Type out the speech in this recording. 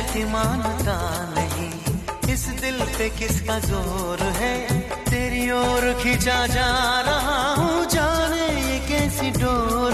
कि मानता नहीं, इस दिल पे किसका जोर है, तेरी ओर खींचा जा रहा हूँ, जाने ये कैसी डोर